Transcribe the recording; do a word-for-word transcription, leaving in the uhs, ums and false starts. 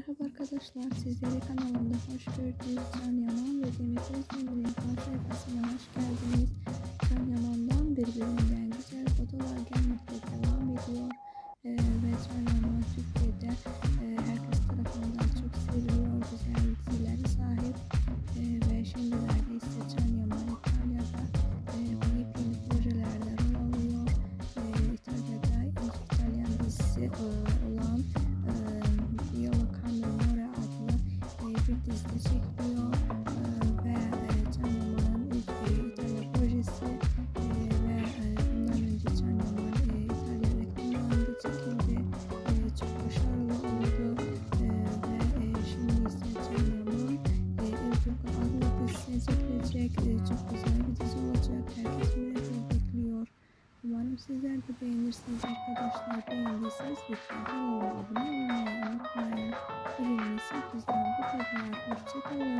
Merhaba arkadaşlar, sizleri kanalımda hoş gördük. Can Yaman ve Demet Özdemir'in fan sayfasına hoş geldiniz. Can Yaman'dan birbirinden güzel fotolar gelmekte devam ediyor. Ee, ve Can Yaman Türkiye'de e, herkes tarafından çok seviliyor, güzel dizileri sahip. Ee, ve şimdilerde ise Can Yaman İtalya'da e, yepyeni projelerde rol alıyor. Ee, İtalya'da ilk İtalyan dizisi e, olan e, bir dizide çekiliyor ee, ve e, Can Yaman'ın ilk e, İtalya projesi e, ve e, bundan önce Can Yaman e, İtalya reklamlarında çekildi. E, çok başarılı oldu e, ve e, şimdi ise Can Yaman e, Ertuğrul adlı dizisine çekilecek. E, çok güzel bir dizi olacak. Herkes merakla bekliyor. Umarım sizler de beğenirsiniz arkadaşlar. Beğendiyseniz lütfen kanalıma abone olmayı unutmayın. Bugün ise bizden bu kadar. Hoşçakalın.